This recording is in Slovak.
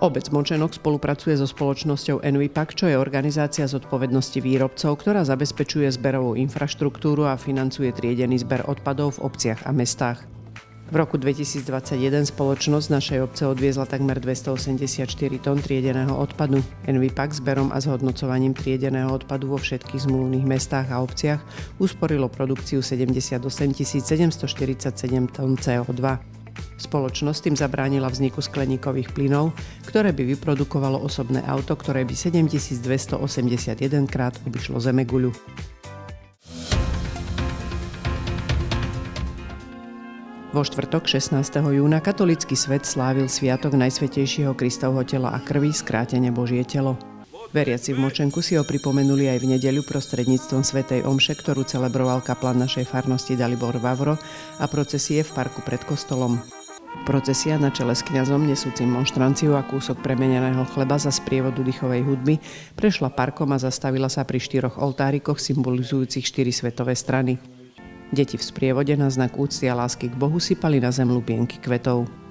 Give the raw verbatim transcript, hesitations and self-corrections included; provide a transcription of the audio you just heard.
Obec Močenok spolupracuje so spoločnosťou Envipak, čo je organizácia zodpovednosti výrobcov, ktorá zabezpečuje zberovú infraštruktúru a financuje triedený zber odpadov v obciach a mestách. V roku dvetisícdvadsaťjeden spoločnosť našej obce odviezla takmer dvestoosemdesiatštyri tón triedeného odpadu. Envipak zberom a zhodnocovaním triedeného odpadu vo všetkých zmluvných mestách a obciach usporilo produkciu sedemdesiatosemtisíc sedemstoštyridsaťsedem tón cé ó dva. Spoločnosť tým zabránila vzniku skleníkových plynov, ktoré by vyprodukovalo osobné auto, ktoré by sedemtisícdvestoosemdesiatjeden krát obišlo Zemeguľu. Vo štvrtok šestnásteho júna katolícky svet slávil sviatok Najsvätejšieho Kristovho tela a krvi, skrátene Božie telo. Veriaci v Močenku si ho pripomenuli aj v nedeľu prostredníctvom svätej omše, ktorú celebroval kaplan našej farnosti Dalibor Vavro a procesie v parku pred kostolom. Procesia na čele s kňazom nesúcim monštranciu a kúsok premeneného chleba za sprievodu dýchovej hudby prešla parkom a zastavila sa pri štyroch oltárikoch symbolizujúcich štyri svetové strany. Deti v sprievode na znak úcty a lásky k Bohu sypali na zem lupienky kvetov.